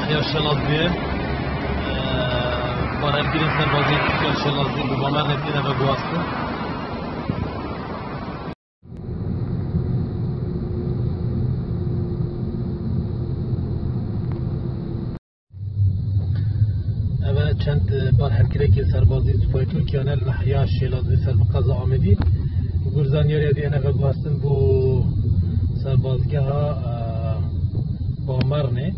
محیا شلازیه بارهگیرین سربازی ترکیه شلازی به بامر نتیده و گواسته اوه چند بارهگیره سربازی سپای ترکیه نل محیا شلازی سربقاز ئامێدی گرزانیاری دیانه و گواستن بو سربازگاه بامر نه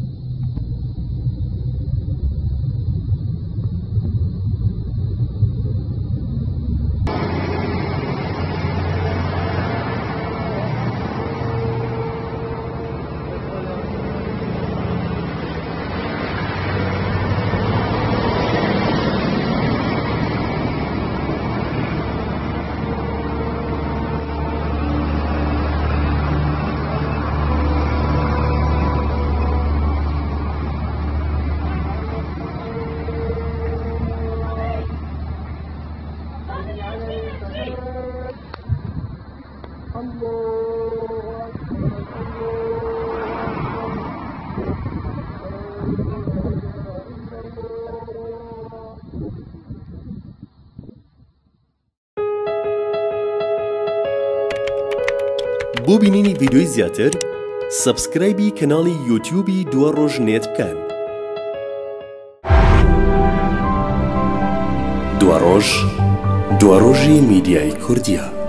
بۆ بینینی ڤیدیۆی زیاتر سبسکرایبی کەناڵی یوتیوبی دووە ڕۆژ نێت بکەن. دووە ڕۆژی میدیای کوردیە.